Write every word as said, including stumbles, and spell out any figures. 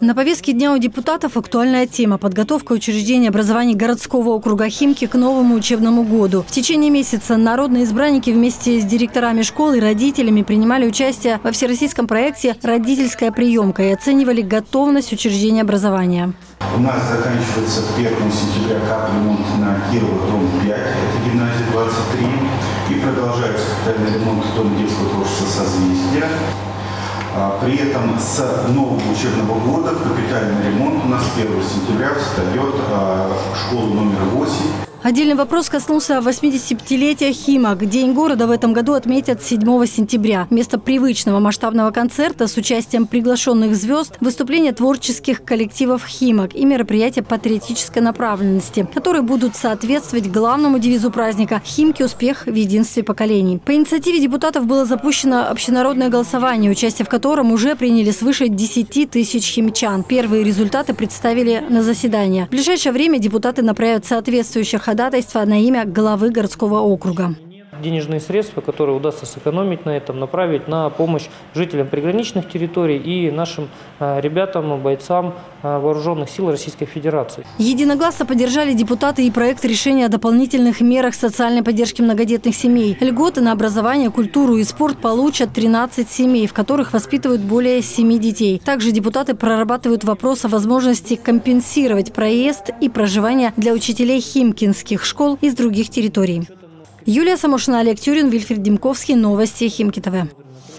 На повестке дня у депутатов актуальная тема – подготовка учреждений образования городского округа Химки к новому учебному году. В течение месяца народные избранники вместе с директорами школ и родителями принимали участие во всероссийском проекте «Родительская приемка» и оценивали готовность учреждения образования. У нас заканчивается первого сентября капремонт на Кирова, дом пять, это гимназия двадцать три, и продолжается капитальный ремонт дома детского творчества «Созвездие». При этом с нового учебного года в капитальный ремонт у нас первого сентября встает школа номер восемь. Отдельный вопрос коснулся восьмидесятипятилетия Химок. День города в этом году отметят седьмого сентября. Вместо привычного масштабного концерта с участием приглашенных звезд – выступления творческих коллективов Химок и мероприятия патриотической направленности, которые будут соответствовать главному девизу праздника «Химки. Успех в единстве поколений». По инициативе депутатов было запущено общенародное голосование, участие в котором уже приняли свыше десяти тысяч химчан. Первые результаты представили на заседании. В ближайшее время депутаты направят соответствующих ходатайство на имя главы городского округа. Денежные средства, которые удастся сэкономить на этом, направить на помощь жителям приграничных территорий и нашим ребятам, бойцам вооруженных сил Российской Федерации. Единогласно поддержали депутаты и проект решения о дополнительных мерах социальной поддержки многодетных семей. Льготы на образование, культуру и спорт получат тринадцать семей, в которых воспитывают более семи детей. Также депутаты прорабатывают вопрос о возможности компенсировать проезд и проживание для учителей химкинских школ из других территорий. Юлия Самошина, Олег Тюрин, Вильфред Демковский. Новости Химки ТВ.